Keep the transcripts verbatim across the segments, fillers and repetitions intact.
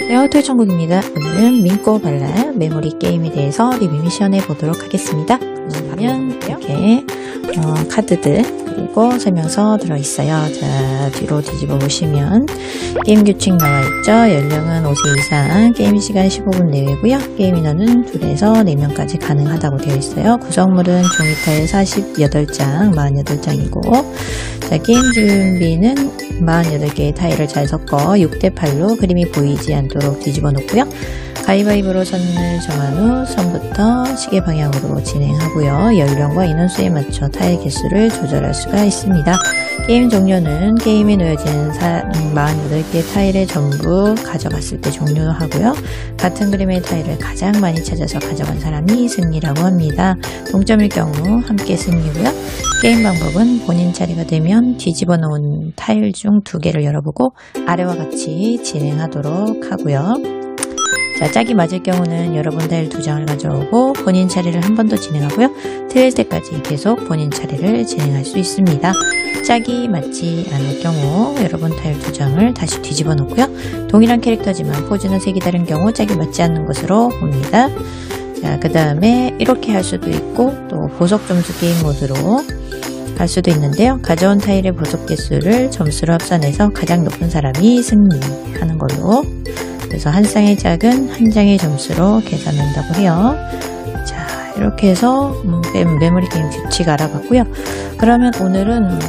안녕하세요, 토요천국입니다. 오늘은 민꼬 발라 메모리 게임에 대해서 리뷰 미션 해보도록 하겠습니다. 그러면 이렇게 어, 카드들 그리고 설명서 들어있어요. 자, 뒤로 뒤집어 보시면 게임 규칙 나와있죠. 연령은 오 세 이상, 게임 시간 십오 분 내외고요. 게임 인원은 둘에서 네 명까지 가능하다고 되어 있어요. 구성물은 종이 타일 사십팔 장, 사십팔 장이고 자, 게임 준비는 사십팔 개의 타일을 잘 섞어 육 대 팔로 그림이 보이지 않도록 뒤집어 놓고요. 가위바위보로 선을 정한 후 선부터 시계 방향으로 진행하고요. 연령과 인원수에 맞춰 타일 개수를 조절할 수가 있습니다. 게임 종료는 게임에 놓여진 사십팔 개 타일을 전부 가져갔을 때 종료하고요. 같은 그림의 타일을 가장 많이 찾아서 가져간 사람이 승리라고 합니다. 동점일 경우 함께 승리고요. 게임 방법은 본인 차례가 되면 뒤집어 놓은 타일 중 두 개를 열어보고 아래와 같이 진행하도록 하고요. 자, 짝이 맞을 경우는 여러분 타일 두 장을 가져오고 본인 차례를 한 번 더 진행하고요. 틀릴 때까지 계속 본인 차례를 진행할 수 있습니다. 짝이 맞지 않을 경우 여러분 타일 두 장을 다시 뒤집어 놓고요. 동일한 캐릭터지만 포즈는 색이 다른 경우 짝이 맞지 않는 것으로 봅니다. 자, 그 다음에 이렇게 할 수도 있고 또 보석 점수 게임 모드로 할 수도 있는데요. 가져온 타일의 보석 개수를 점수로 합산해서 가장 높은 사람이 승리하는 걸로, 그래서 한 쌍의 짝은 한 장의 점수로 계산한다고 해요. 자, 이렇게 해서 메모리 게임 규칙 알아봤고요. 그러면 오늘은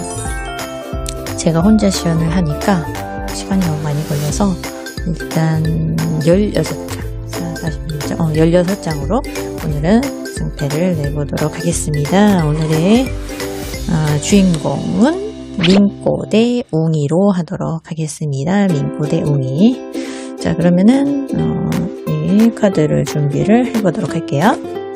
제가 혼자 시연을 하니까 시간이 너무 많이 걸려서 일단 열여섯 장, 어, 열여섯 장으로 오늘은 승패를 내보도록 하겠습니다. 오늘의 어, 주인공은 민꼬 대 웅이로 하도록 하겠습니다. 민꼬 대 웅이. 자, 그러면은 어, 이 카드를 준비를 해보도록 할게요.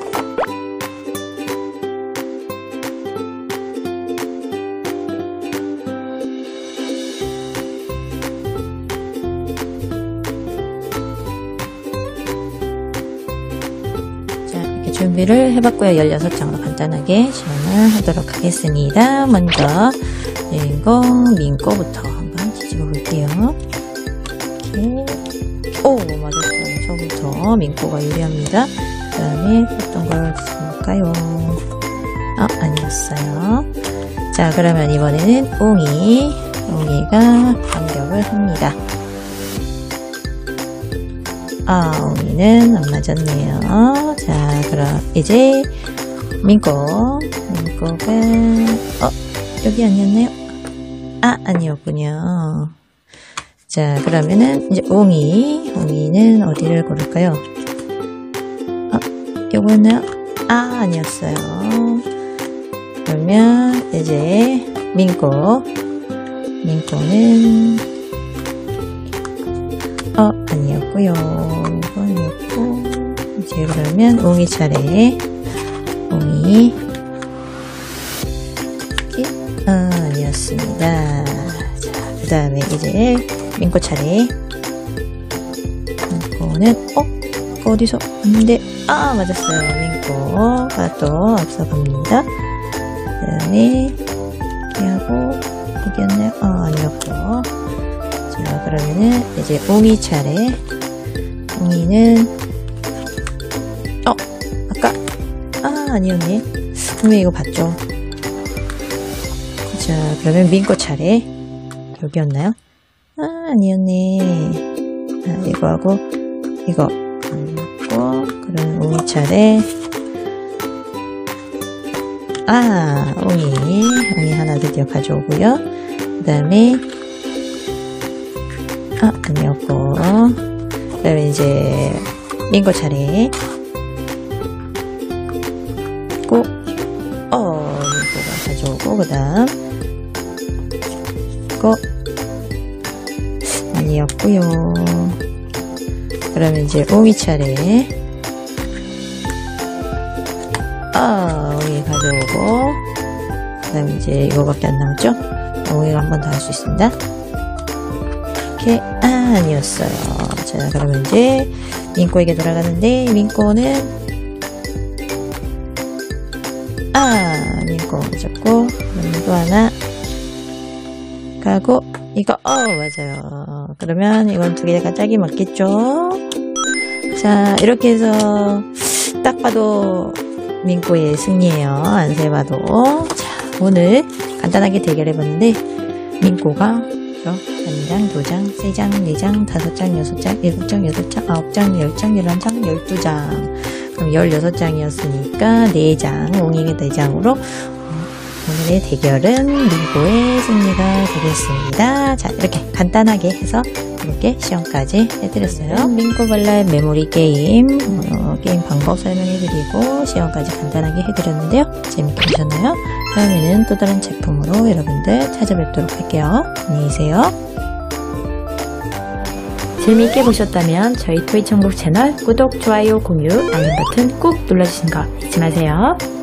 자, 이렇게 준비를 해봤고요. 열여섯 장으로 간단하게 시연을 하도록 하겠습니다. 먼저 주인공 민꼬부터 한번 뒤집어 볼게요. 이렇게. 오, 맞았어요. 저부터 민꼬가 유리합니다. 그 다음에 어떤 걸 볼까요? 아, 아니었어요. 자, 그러면 이번에는 웅이, 웅이가 반격을 합니다. 아, 웅이는 안 맞았네요. 자, 그럼 이제 민꼬, 민꼬가, 어, 여기 아니었나요? 아, 아니었군요. 자, 그러면은 이제 웅이, 웅이는 어디를 고를까요? 아, 요거였나요? 아, 아니었어요. 그러면 이제 민꼬, 민꼬는 어, 아니었고요. 이거 아니었고, 이제 그러면 웅이 차례. 웅이, 아, 아니었습니다. 자, 그 다음에 이제 민꼬 차례. 민꼬는 어? 어디서 왔는데? 아, 맞았어요. 민꼬가 또 앞서갑니다. 그 다음에 이렇게 하고 여기였나요? 아, 아니었고. 자, 그러면은 이제 웅이 차례. 웅이는 어? 아까 아, 아니었네. 분명히 이거 봤죠? 자, 그러면 민꼬 차례. 여기였나요? 아, 아니었네. 아, 이거 하고 이거 아니었고, 그럼 웅이 차례. 아, 웅이 웅이 하나 드디어 가져오고요. 그 다음에 아, 아니었고, 그 다음에 이제 민꼬 차례. 고, 어, 민꼬가 가져오고, 그 다음 고, 아니었고요. 그러면 이제 웅이 차례. 아, 웅이 가져오고, 그 다음에 이제 이거밖에 안 남았죠? 웅이가 한 번 더 할 수 있습니다. 이렇게, 아, 아니었어요. 자, 그러면 이제 민꼬에게 돌아가는데, 민꼬는 아, 민꼬 잡고, 그럼 또 하나 가고, 이거, 어, 맞아요. 그러면 이건 두 개가 짝이 맞겠죠? 자, 이렇게 해서 딱 봐도 민꼬의 승리예요. 안 세봐도. 자, 오늘 간단하게 대결해봤는데 민꼬가 한 장, 두 장, 세 장, 네 장, 다섯 장, 여섯 장, 일곱 장, 여덟 장, 아홉 장, 열 장, 열한 장, 열두 장. 그럼 열여섯 장이었으니까 네 장, 옹이게 네 장으로 오늘의 대결은 민꼬의 승리가 되겠습니다. 자, 이렇게 간단하게 해서 이렇게 시험까지 해드렸어요. 민꼬발랄 메모리 게임, 어, 게임 방법 설명해드리고 시험까지 간단하게 해드렸는데요. 재밌게 보셨나요? 다음에는 또 다른 제품으로 여러분들 찾아뵙도록 할게요. 안녕히 계세요. 재미있게 보셨다면 저희 토이천국 채널 구독, 좋아요, 공유, 알림 버튼 꾹 눌러주시는 거 잊지 마세요.